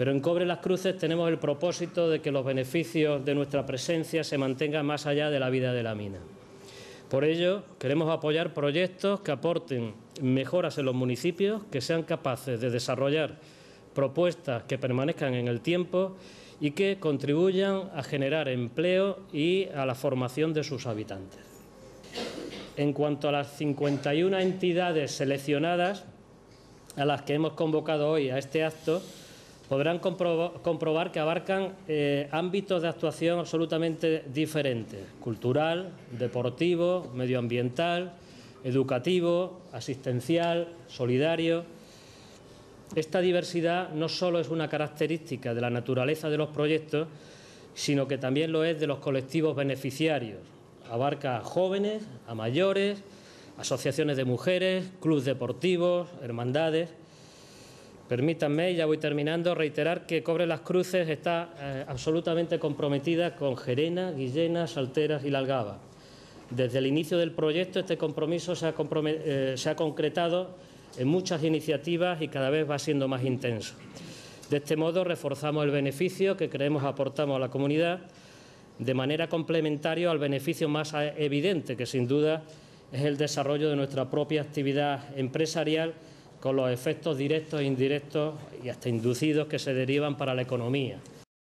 Pero en Cobre Las Cruces tenemos el propósito de que los beneficios de nuestra presencia se mantengan más allá de la vida de la mina. Por ello, queremos apoyar proyectos que aporten mejoras en los municipios, que sean capaces de desarrollar propuestas que permanezcan en el tiempo y que contribuyan a generar empleo y a la formación de sus habitantes. En cuanto a las 51 entidades seleccionadas a las que hemos convocado hoy a este acto, podrán comprobar que abarcan ámbitos de actuación absolutamente diferentes: cultural, deportivo, medioambiental, educativo, asistencial, solidario. Esta diversidad no solo es una característica de la naturaleza de los proyectos, sino que también lo es de los colectivos beneficiarios. Abarca a jóvenes, a mayores, asociaciones de mujeres, clubes deportivos, hermandades. Permítanme, ya voy terminando, reiterar que Cobre Las Cruces está absolutamente comprometida con Gerena, Guillena, Salteras y La Algaba. Desde el inicio del proyecto este compromiso se ha concretado en muchas iniciativas y cada vez va siendo más intenso. De este modo reforzamos el beneficio que creemos aportamos a la comunidad, de manera complementaria al beneficio más evidente, que sin duda es el desarrollo de nuestra propia actividad empresarial, con los efectos directos e indirectos y hasta inducidos que se derivan para la economía.